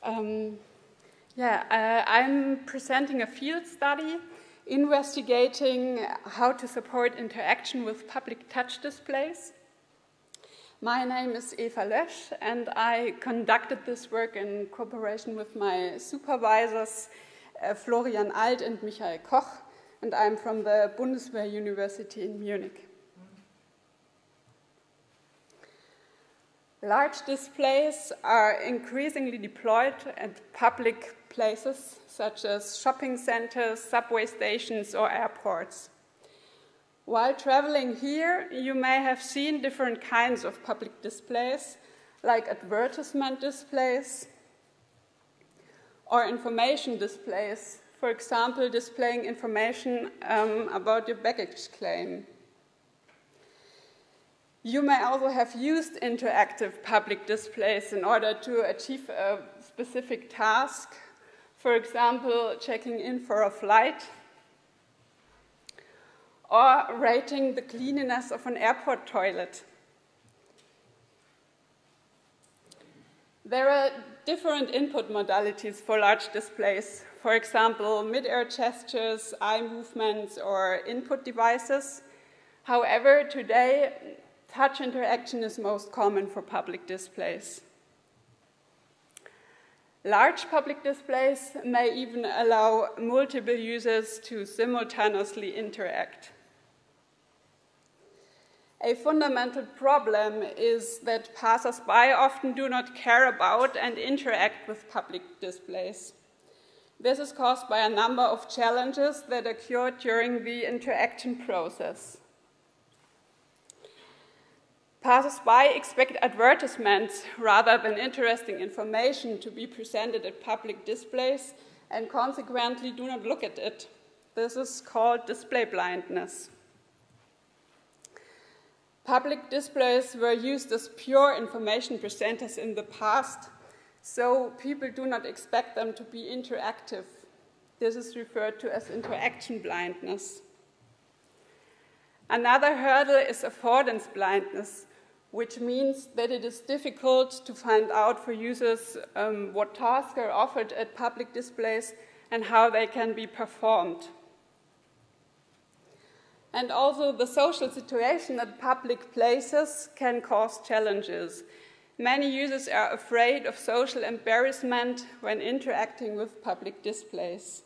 I'm presenting a field study investigating how to support interaction with public touch displays. My name is Eva Lösch, and I conducted this work in cooperation with my supervisors, Florian Alt and Michael Koch, and I'm from the Bundeswehr University in Munich. Large displays are increasingly deployed at public places, such as shopping centers, subway stations, or airports. While traveling here, you may have seen different kinds of public displays, like advertisement displays or information displays, for example, displaying information about your baggage claim. You may also have used interactive public displays in order to achieve a specific task, for example, checking in for a flight, or rating the cleanliness of an airport toilet. There are different input modalities for large displays, for example, mid-air gestures, eye movements, or input devices. However, today, touch interaction is most common for public displays. Large public displays may even allow multiple users to simultaneously interact. A fundamental problem is that passers-by often do not care about and interact with public displays. This is caused by a number of challenges that occur during the interaction process. Passers-by expect advertisements rather than interesting information to be presented at public displays and consequently do not look at it. This is called display blindness. Public displays were used as pure information presenters in the past, so people do not expect them to be interactive. This is referred to as interaction blindness. Another hurdle is affordance blindness, which means that it is difficult to find out for users what tasks are offered at public displays and how they can be performed. And also the social situation at public places can cause challenges. Many users are afraid of social embarrassment when interacting with public displays.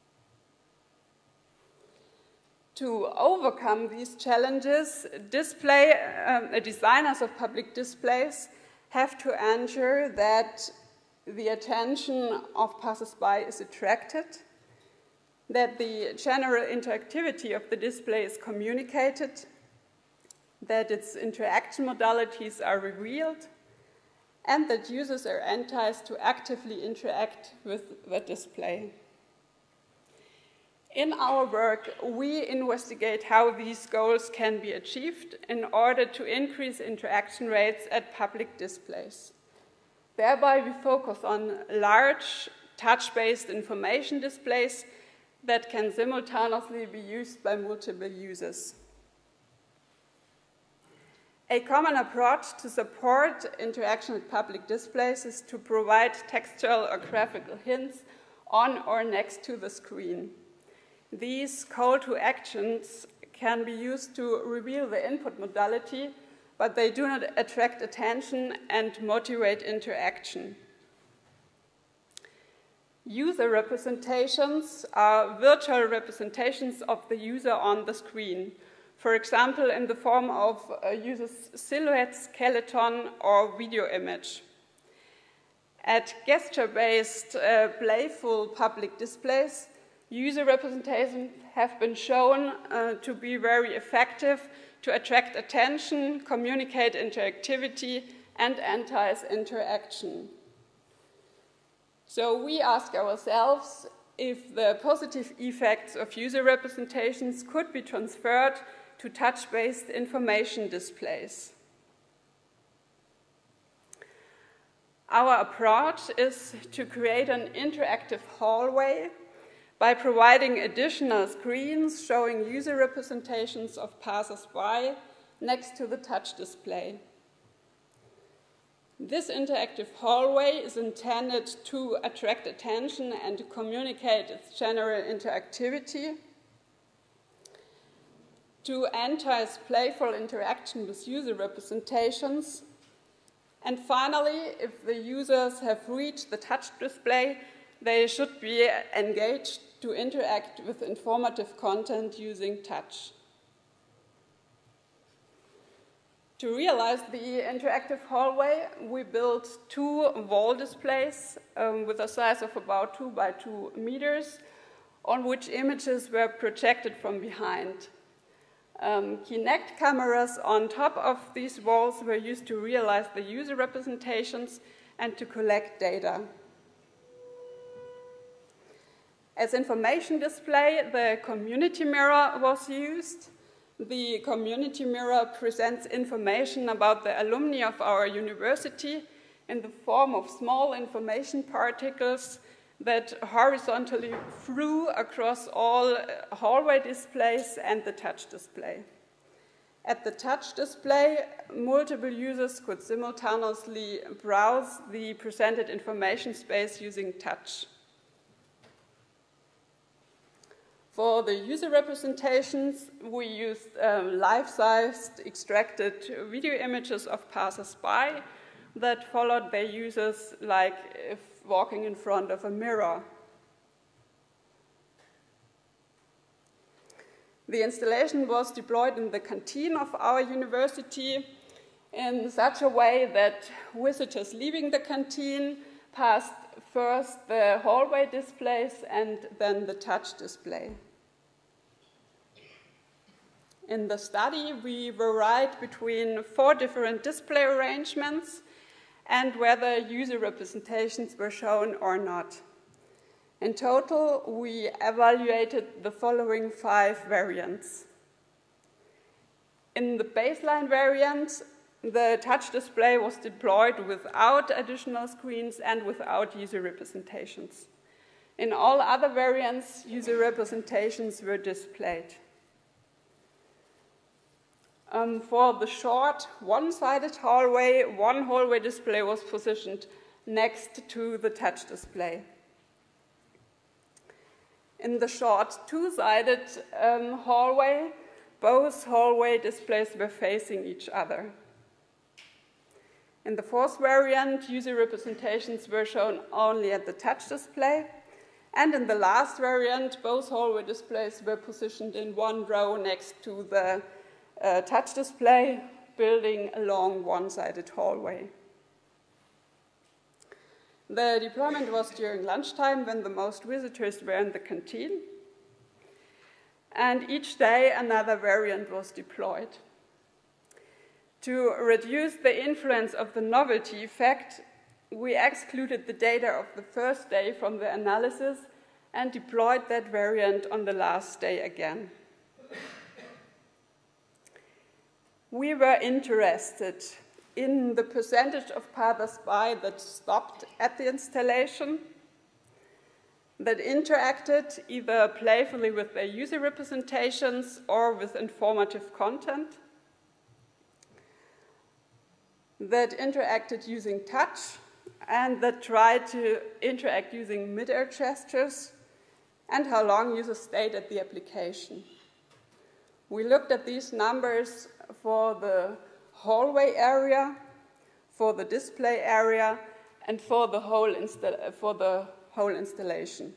To overcome these challenges, designers of public displays have to ensure that the attention of passers-by is attracted, that the general interactivity of the display is communicated, that its interaction modalities are revealed, and that users are enticed to actively interact with the display. In our work, we investigate how these goals can be achieved in order to increase interaction rates at public displays. Thereby, we focus on large, touch-based information displays that can simultaneously be used by multiple users. A common approach to support interaction with public displays is to provide textual or graphical hints on or next to the screen. These call to actions can be used to reveal the input modality, but they do not attract attention and motivate interaction. User representations are virtual representations of the user on the screen, for example, in the form of a user's silhouette, skeleton, or video image. At gesture-based, playful public displays, user representations have been shown to be very effective to attract attention, communicate interactivity, and entice interaction. So we ask ourselves if the positive effects of user representations could be transferred to touch-based information displays. Our approach is to create an interactive hallway by providing additional screens showing user representations of passers-by next to the touch display. This interactive hallway is intended to attract attention and to communicate its general interactivity, to entice playful interaction with user representations, and finally, if the users have reached the touch display, they should be engaged to interact with informative content using touch. To realize the interactive hallway, we built 2 wall displays with a size of about 2 by 2 meters, on which images were projected from behind. Kinect cameras on top of these walls were used to realize the user representations and to collect data. As information display, the community mirror was used. The community mirror presents information about the alumni of our university in the form of small information particles that horizontally flew across all hallway displays and the touch display. At the touch display, multiple users could simultaneously browse the presented information space using touch. For the user representations, we used life-sized extracted video images of passers-by that followed their users like if walking in front of a mirror. The installation was deployed in the canteen of our university in such a way that visitors leaving the canteen passed first the hallway displays and then the touch display. In the study, we varied between 4 different display arrangements and whether user representations were shown or not. In total, we evaluated the following 5 variants. In the baseline variant, the touch display was deployed without additional screens and without user representations. In all other variants, user representations were displayed. For the short, one-sided hallway, 1 hallway display was positioned next to the touch display. In the short, 2-sided hallway, both hallway displays were facing each other. In the 4th variant, user representations were shown only at the touch display. And in the last variant, both hallway displays were positioned in 1 row next to the touch display, building a long one-sided hallway. The deployment was during lunchtime when the most visitors were in the canteen. And each day, another variant was deployed. To reduce the influence of the novelty effect, we excluded the data of the first day from the analysis and deployed that variant on the last day again. We were interested in the percentage of passers-by that stopped at the installation, that interacted either playfully with their user representations or with informative content, that interacted using touch, and that tried to interact using mid-air gestures, and how long users stayed at the application. We looked at these numbers for the hallway area, for the display area, and for the whole installation.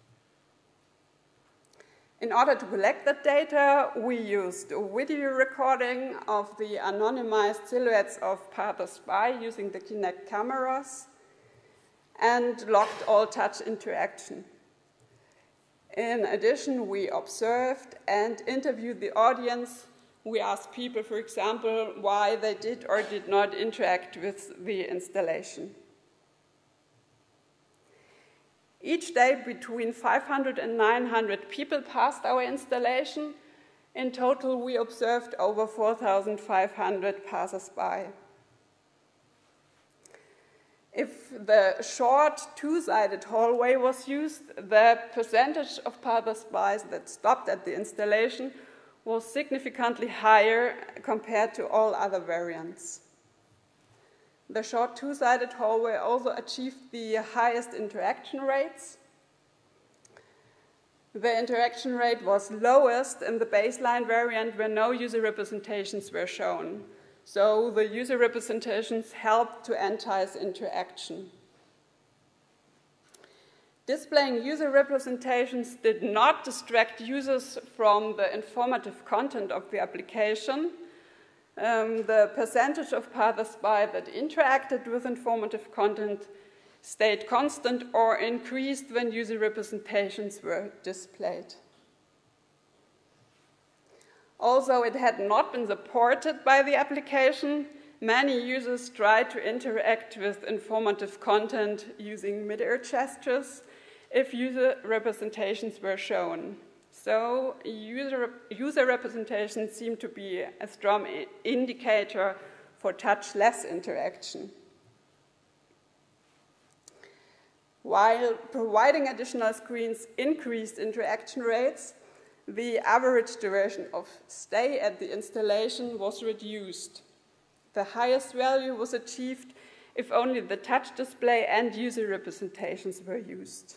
In order to collect that data, we used a video recording of the anonymized silhouettes of passers-by using the Kinect cameras and logged all touch interaction. In addition, we observed and interviewed the audience. We asked people, for example, why they did or did not interact with the installation. Each day, between 500 and 900 people passed our installation. In total, we observed over 4,500 passers-by. If the short, 2-sided hallway was used, the percentage of passers-by that stopped at the installation was significantly higher compared to all other variants. The short two-sided hallway also achieved the highest interaction rates. The interaction rate was lowest in the baseline variant where no user representations were shown. So the user representations helped to entice interaction. Displaying user representations did not distract users from the informative content of the application. The percentage of passers-by that interacted with informative content stayed constant or increased when user representations were displayed. Although it had not been supported by the application, many users tried to interact with informative content using mid-air gestures if user representations were shown. So user representations seem to be a strong indicator for touchless interaction. While providing additional screens increased interaction rates, the average duration of stay at the installation was reduced. The highest value was achieved if only the touch display and user representations were used.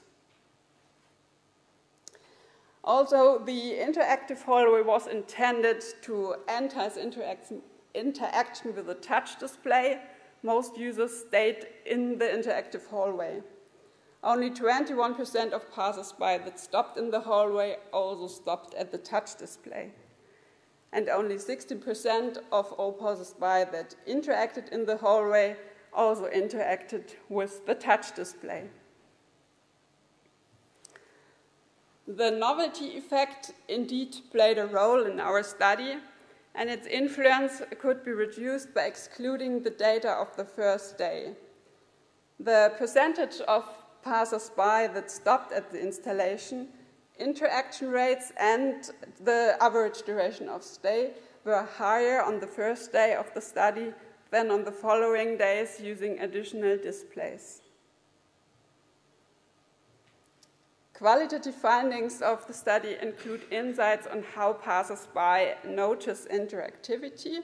Also, the interactive hallway was intended to entice interaction with the touch display. Most users stayed in the interactive hallway. Only 21% of passers-by that stopped in the hallway also stopped at the touch display. And only 16% of all passers-by that interacted in the hallway also interacted with the touch display. The novelty effect indeed played a role in our study, and its influence could be reduced by excluding the data of the first day. The percentage of passers-by that stopped at the installation, interaction rates, and the average duration of stay were higher on the first day of the study than on the following days using additional displays. Qualitative findings of the study include insights on how passers-by notice interactivity.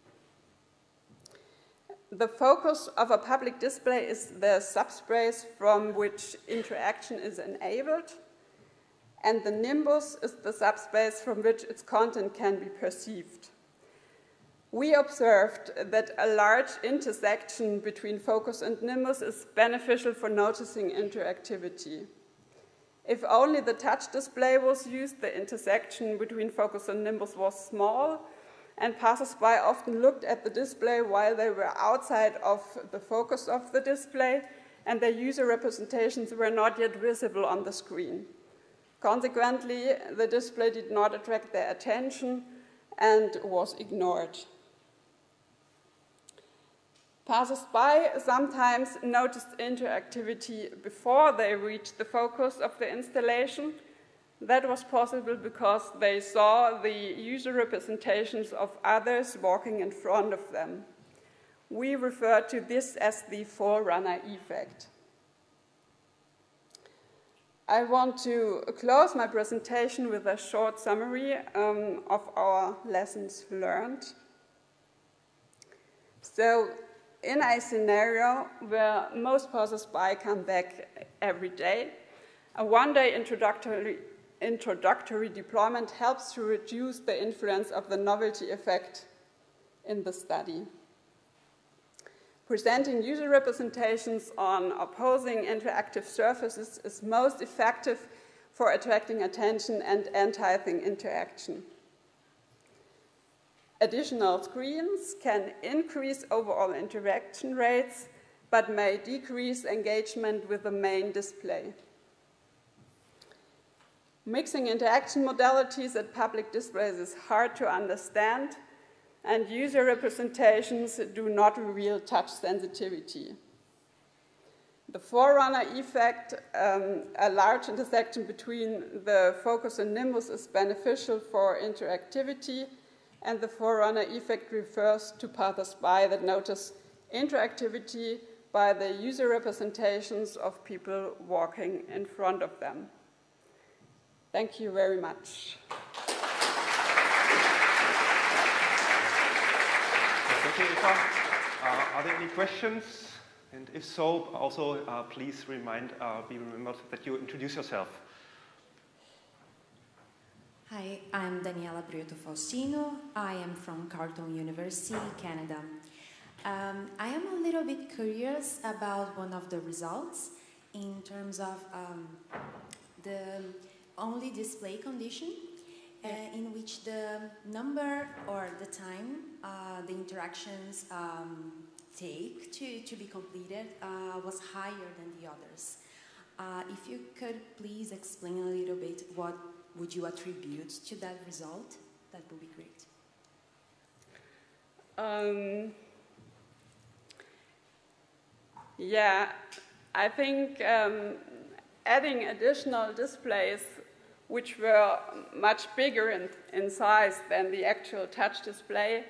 The focus of a public display is the subspace from which interaction is enabled, and the nimbus is the subspace from which its content can be perceived. We observed that a large intersection between focus and nimbus is beneficial for noticing interactivity. If only the touch display was used, the intersection between focus and nimbus was small, and passers-by often looked at the display while they were outside of the focus of the display, and their user representations were not yet visible on the screen. Consequently, the display did not attract their attention and was ignored. Passers-by sometimes noticed interactivity before they reached the focus of the installation. That was possible because they saw the user representations of others walking in front of them. We refer to this as the forerunner effect. I want to close my presentation with a short summary of our lessons learned. So, in a scenario where most passers-by come back every day, a one-day introductory deployment helps to reduce the influence of the novelty effect in the study. Presenting user representations on opposing interactive surfaces is most effective for attracting attention and enticing interaction. Additional screens can increase overall interaction rates, but may decrease engagement with the main display. Mixing interaction modalities at public displays is hard to understand, and user representations do not reveal touch sensitivity. The forerunner effect, a large intersection between the focus and nimbus, is beneficial for interactivity, and the forerunner effect refers to passers-by that notice interactivity by the user representations of people walking in front of them. Thank you very much. Thank you, Eva. Are there any questions? And if so, also please be remembered that you introduce yourself. Hi, I'm Daniela Prieto Faustino. I am from Carleton University, Canada. I am a little bit curious about one of the results in terms of the only display condition in which the number or the time the interactions take to be completed was higher than the others. If you could please explain a little bit what would you attribute to that result, that would be great. Yeah, I think adding additional displays which were much bigger in size than the actual touch display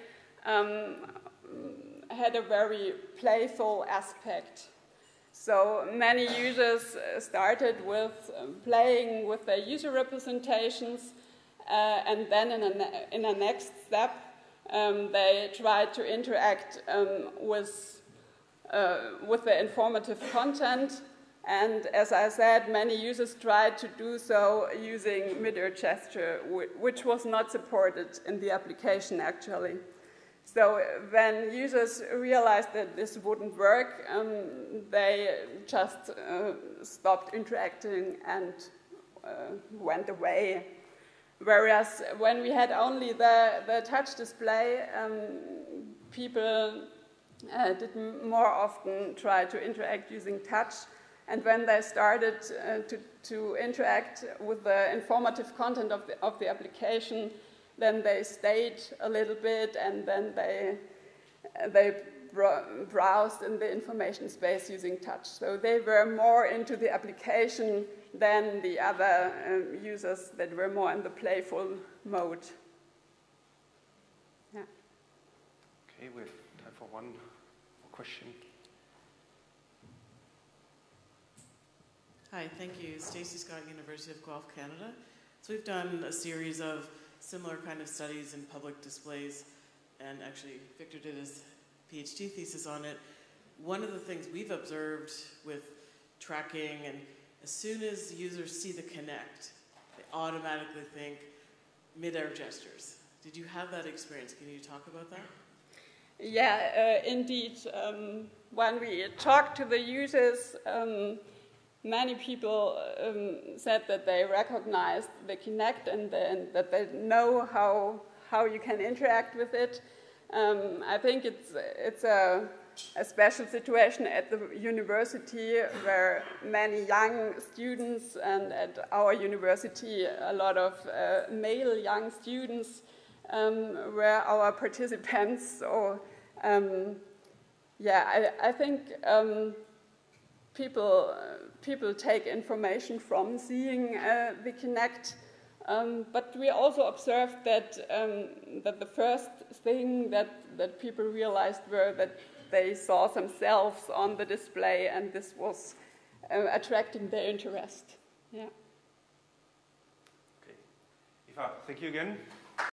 had a very playful aspect. So many users started with playing with their user representations, and then in a next step, they tried to interact with the informative content. And as I said, many users tried to do so using mid-ear gesture, which was not supported in the application, actually. So when users realized that this wouldn't work, they just stopped interacting and went away. Whereas when we had only the touch display, people did more often try to interact using touch. And when they started to interact with the informative content of the application, then they stayed a little bit, and then they browsed in the information space using touch. So they were more into the application than the other users that were more in the playful mode. Yeah. Okay, we have time for one more question. Hi, thank you. Stacey Scott, University of Guelph, Canada. So we've done a series of similar kind of studies in public displays, and actually Victor did his PhD thesis on it. One of the things we've observed with tracking, and as soon as users see the Kinect, they automatically think mid-air gestures. Did you have that experience? Can you talk about that? Yeah, indeed. When we talked to the users, many people said that they recognized the Kinect and that they know how you can interact with it. I think it's a special situation at the university where many young students, and at our university a lot of male young students were our participants. So yeah, I think people take information from seeing the Kinect, but we also observed that the first thing that people realized were that they saw themselves on the display, and this was attracting their interest. Yeah. Okay. Eva, thank you again.